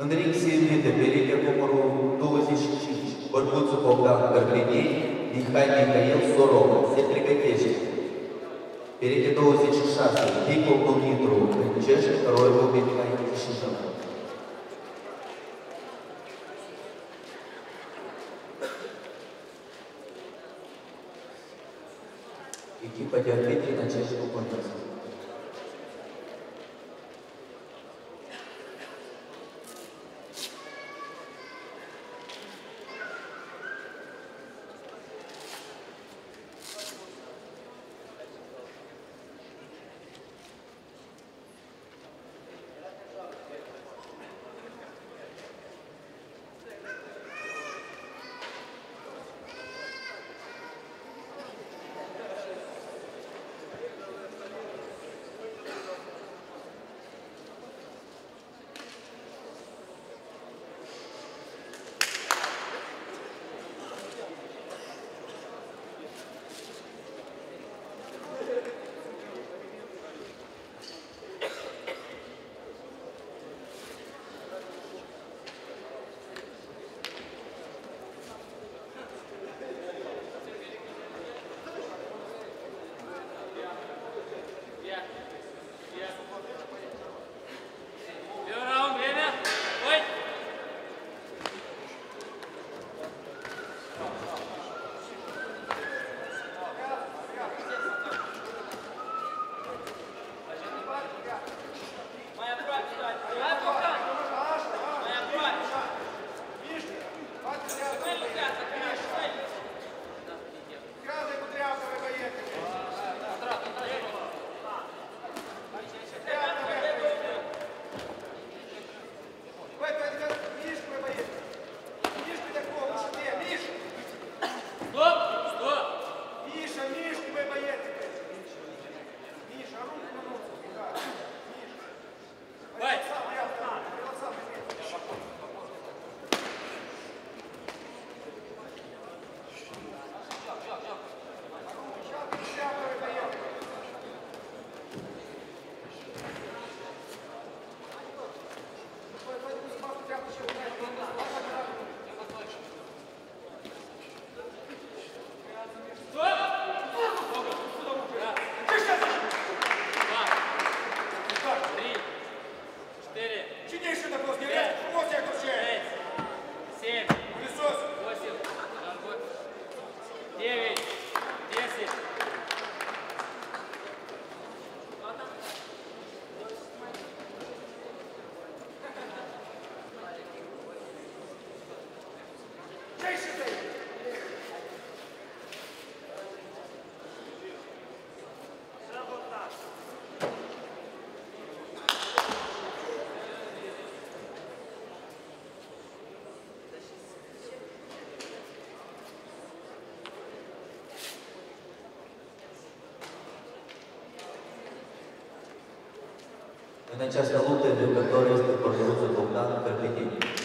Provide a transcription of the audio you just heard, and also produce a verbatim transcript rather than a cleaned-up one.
În ring se invită perechea cu numărul douăzeci și cinci, Bărbuțu Bogdan Gărbenei, Mihai Mihail Sorovă. Se pregătește. Perechea douăzeci și șase, Vicol Dumitru, Crâncești, Roivo Mihai Chișinău. Echipa de arbitri în aceeași componență. În această luptă, jucător este Bărbuțu Bogdan Gărbenei.